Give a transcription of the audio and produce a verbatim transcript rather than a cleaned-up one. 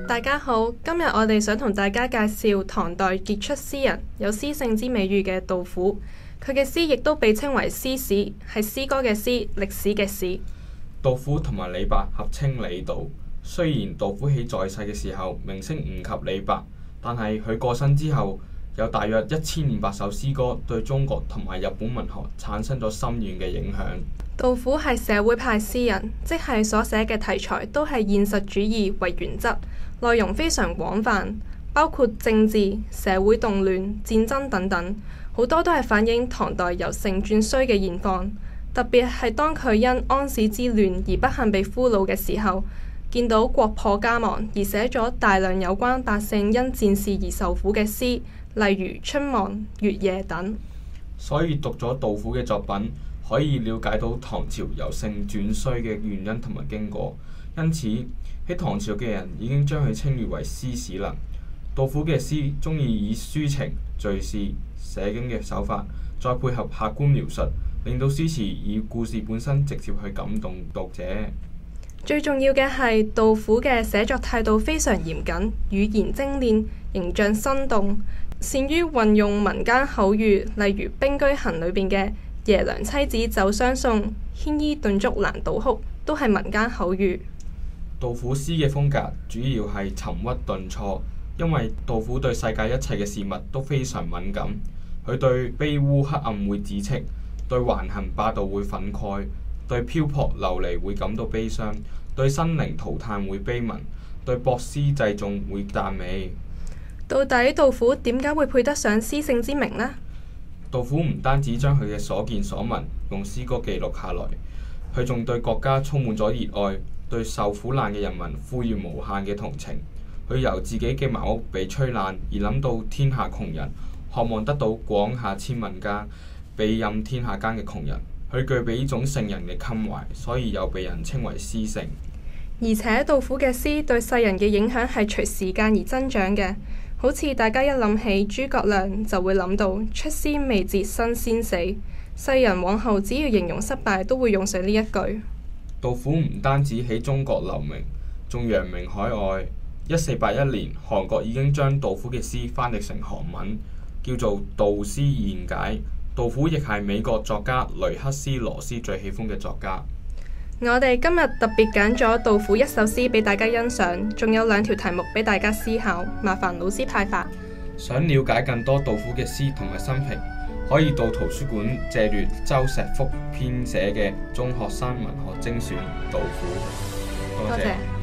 大家好，今日我哋想同大家介紹唐代傑出詩人，有詩聖之美譽嘅杜甫。佢嘅詩亦都被稱為詩史，係詩歌嘅詩，歷史嘅史。 杜甫同埋李白合稱李杜。雖然杜甫喺在世嘅時候名聲唔及李白，但係佢過身之後，有大約一千五百首詩歌對中國同埋日本文學產生咗深遠嘅影響。 杜甫係社會派詩人，即係所寫嘅題材都係現實主義為原則，內容非常廣泛，包括政治、社會動亂、戰爭等等，好多都係反映唐代由盛轉衰嘅現況。特別係當佢因安史之亂而不幸被俘虜嘅時候，見到國破家亡而寫咗大量有關百姓因戰事而受苦嘅詩，例如《春望》《月夜》等。 所以讀咗杜甫嘅作品，可以了解到唐朝由盛轉衰嘅原因同埋經過。因此喺唐朝嘅人已經將佢稱譽為詩史啦。杜甫嘅詩中意以抒情敘事寫經嘅手法，再配合客觀描述，令到詩詞以故事本身直接去感動讀者。 最重要嘅係杜甫嘅寫作態度非常嚴謹，語言精煉，形象生動，善於運用民間口語，例如《兵車行》裏邊嘅爺娘妻子酒相送，牽衣頓足攔倒哭，都係民間口語。 杜甫詩嘅風格主要係沉鬱頓挫，因為杜甫對世界一切嘅事物都非常敏感。佢對卑污黑暗會指斥，對橫行霸道會憤慨，對漂泊流離會感到悲傷，對生靈塗炭會悲憫，對博施濟眾會讚美。 到底杜甫點解會配得上詩聖之名呢？ 杜甫唔單止將佢嘅所見所聞用詩歌記錄下來，佢仲對國家充滿咗熱愛，對受苦難嘅人民賦予無限嘅同情。佢由自己嘅茅屋被吹爛而諗到天下窮人，渴望得到廣廈千萬間，庇蔭天下間嘅窮人。佢具備呢種聖人嘅襟懷，所以又被人稱為詩聖。 而且杜甫嘅詩對世人嘅影響係隨時間而增長嘅，好似大家一諗起諸葛亮就會諗到出師未捷身先死，世人往後只要形容失敗都會用上呢一句。 杜甫唔單止喺中國留名，仲揚名海外。一四八一年，韓國已經將杜甫嘅詩翻譯成韓文，叫做《杜詩現解》。杜甫亦係美國作家雷克斯羅斯最喜歡嘅作家。 我哋今日特別揀咗杜甫一首詩俾大家欣賞，仲有兩條題目俾大家思考，麻煩老師派發。 想了解更多杜甫嘅詩同埋生平，可以到圖書館借閱周石福編寫嘅《中學生文學精選·杜甫》。多謝。多謝。